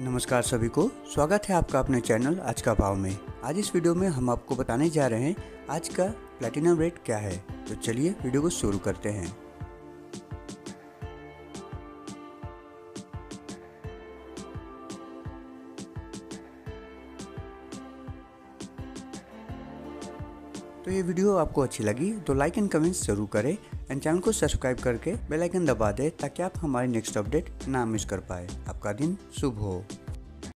नमस्कार सभी को, स्वागत है आपका अपने चैनल आज का भाव में। आज इस वीडियो में हम आपको बताने जा रहे हैं आज का प्लैटिनम रेट क्या है। तो चलिए वीडियो को शुरू करते हैं। तो ये वीडियो आपको अच्छी लगी तो लाइक एंड कमेंट्स जरूर करें एंड चैनल को सब्सक्राइब करके बेल आइकन दबा दें ताकि आप हमारी नेक्स्ट अपडेट ना मिस कर पाए। आपका दिन शुभ हो।